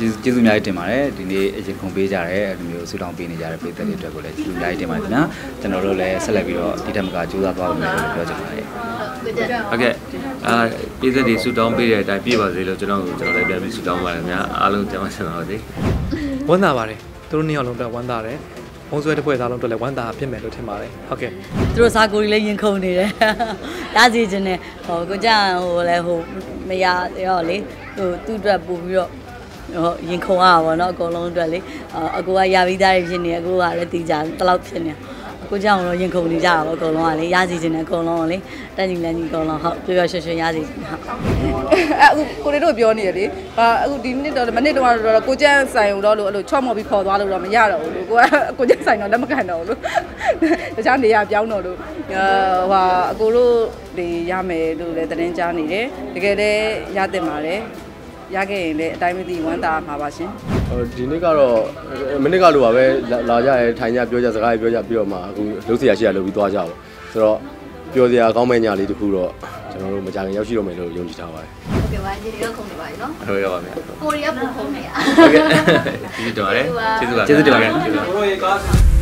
ကျေးဇူးအများကြီးတင်ပါတယ်ဒီနေ့အရင်ခုံပေးကြတယ်ဒီမျိုးဆူတောင်းပေးနေကြတဲ့ပြည်သက်တွေအတွက်ကိုလည်းကျေးဇူးအများကြီးတင်ပါတယ်ခင်ဗျာကျွန်တော်တို့လည်းဆက်လက်ပြီးတော့ဒီတက်မကကြိုးစားသွားဖို့လည်းပြောချင်ပါတယ်ဟုတ်ကဲ့ပြည်သက်တွေဆူတောင်းပေးတဲ့အတိုင်းပြည့်ပါစေလို့ကျွန်တော်လည်းပြန်ပြီးဆူတောင်းပါတယ်ခင်ဗျာအားလုံးကျမ်းမာချမ်းသာပါစေဝမ်းသာပါတယ်သူတို့နှစ်ယောက်လုံးအတွက်ဝမ်းသာတယ်ဘုံဆွဲတစ်ဖွဲ့သားလုံးအတွက်လည်းဝမ်းသာဖြစ်မယ်လို့ထင်ပါတယ်ဟုတ်ကဲ့သူတို့စားကိုကြီးလည်းရင်ခုန်နေတယ်ရစီခြင်းနဲ့ဟိုကိုကြလည်းမရရောလေသူ့အတွက်ပို့ပြီးတော့ရင်ခုန်ရပါဘောเนาะအကုန်လုံးအတွက်လေအကူကရပြီးသားဖြစ်နေအကူကလည်းတီးကြတလောက်ဖြစ်နေကိုကြောင့်တော့ရင်ခုန်နေကြတာပေါ့အကုန်လုံးကလေရစီခြင်းနဲ့အကုန်လုံးကလေတက်ညီလန်းညီအကုန်လုံးဟုတ်ပြောရွှင်ရစီခြင်းဟုတ်အခုကိုတွေတို့ပြောနေရလေအခုဒီမိနစ်တော့မနစ်တော့ကိုကျန်းဆိုင်တော့လို့အဲ့လိုချော့မော်ပြီးခေါ်သွားလို့တော့မရတော့ဘူးလို့ကိုကျန်းဆိုင်တော့လက်မခံတော့ဘူးလို့တခြားနေရာပြောင်းတော့လို့အကိုတို့တွေရမယ်လို့လည်းသတင်းကြားနေတယ်တကယ်လည်းရတင်ပါတယ်ရခဲ့ရင်လည်းအတိုင်းမသိဝမ်းသာမှာပါရှင်ဒီနေ့ကတော့မိနစ်ကလိုပါပဲလာကြရဲထိုင်ကြပြောကြစကားပြောကြပြီးတော့မှအခုလုံးစရာရှိရလို့ပြီးသွားကြပါဆိုတော့ပြောစရာကောင်းမဲ့ညလေးတခုတော့ကျွန်တော်တို့မကြခင်ရောက်ရှိတော့မယ်လို့ယုံကြည်ထားပါတယ်ဟုတ်ကဲ့ပါဒီလိုခုံနေပါပြီနော်ဟုတ်ကဲ့ပါမယ်ကိုရီးယားပုံခုံနေရဟုတ်ကဲ့ကျေးဇူးတင်ပါတယ်ကျေးဇူးပါကျေးဇူးတင်ပါတယ်ကိုရီးယား